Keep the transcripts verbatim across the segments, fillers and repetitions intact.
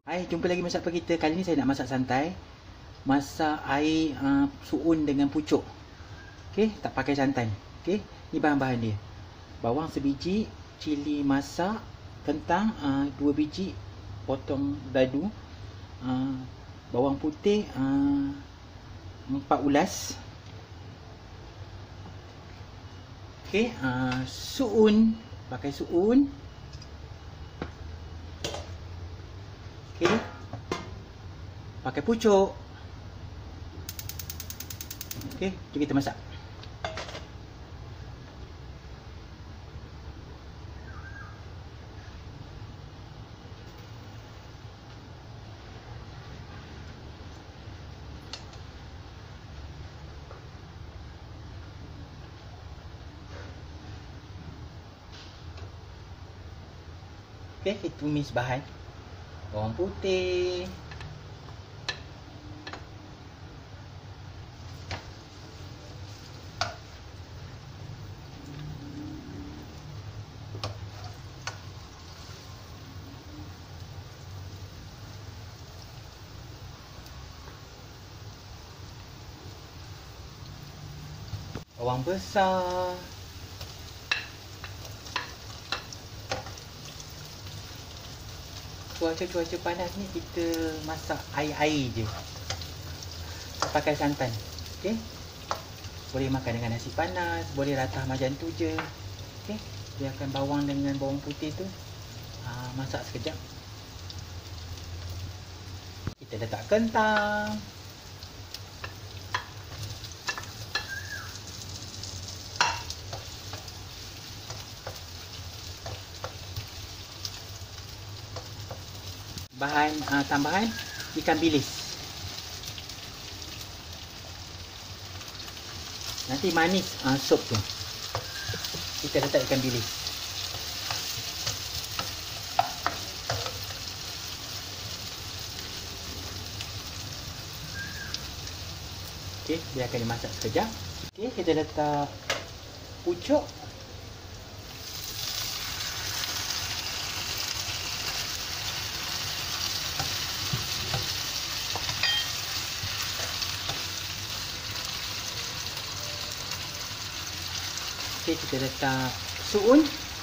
Hai, jumpa lagi masak apa kita. Kali ni saya nak masak santai. Masak air uh, suun dengan pucuk. Okey, tak pakai santan. Okey, ni bahan-bahan dia. Bawang sebiji, cili masak, kentang uh, dua biji potong dadu, uh, bawang putih uh, empat ulas. Okey, uh, suun, pakai suun. Okey, pakai pucuk. Okey, jom kita masak. Okey, kita tumis bahan. Bawang putih, bawang besar, cuaca-cuaca panas ni kita masak air-air je, tak pakai santan. Okey, boleh makan dengan nasi panas, boleh ratah macam tu je. Okey, biarkan bawang dengan bawang putih tu aa, masak sekejap. Kita letak kentang, bahan uh, tambahan ikan bilis. Nanti manis uh, sup tu. Kita letak ikan bilis. Okey, biarkan dia masak sekejap. Okey, kita letak pucuk. Okey, kita letak suun.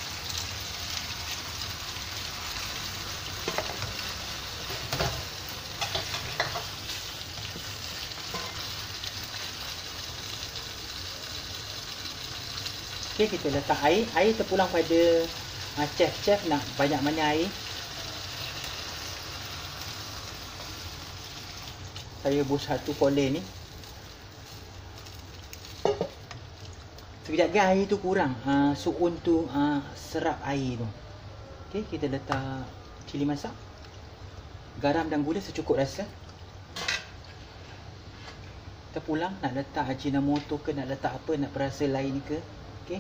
Okey, kita letak air. Air terpulang pada uh, chef-chef nak banyak mana air. Saya buat satu kolej ni. Sekejap lagi air tu kurang, uh, suun tu uh, serap air tu. Okey, kita letak cili masak, garam dan gula secukup rasa. Kita pulang nak letak ajinomoto ke, nak letak apa, nak perasa lain ke. Okey,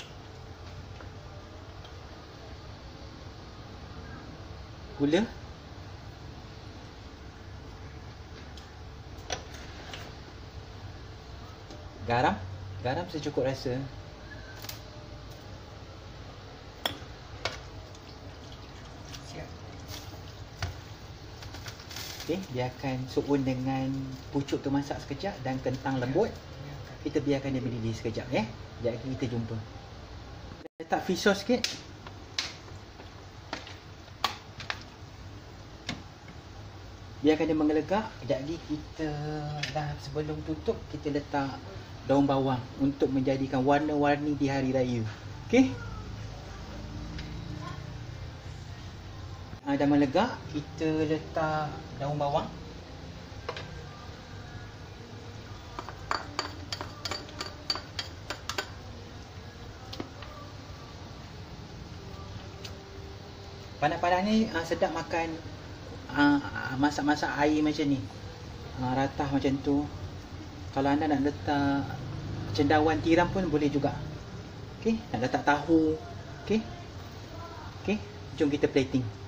gula, garam, garam secukup rasa. Siap. Okey, biarkan suun dengan pucuk tu masak sekejap dan kentang lembut. Kita biarkan dia mendidih sekejap ya. Sekejap lagi kita jumpa. Letak fish sauce sikit. Biarkan dia mengelegak. Sekejap lagi kita dah sebelum tutup kita letak daun bawang untuk menjadikan warna-warni di hari raya. Okey. Ha, dah melegak, kita letak daun bawang. Panas-panas ni uh, sedap makan masak-masak uh, air macam ni. Uh, ratah macam tu. Kalau anda nak letak cendawan tiram pun boleh juga. Okey, nak letak tahu. Okey. Okey, jom kita plating.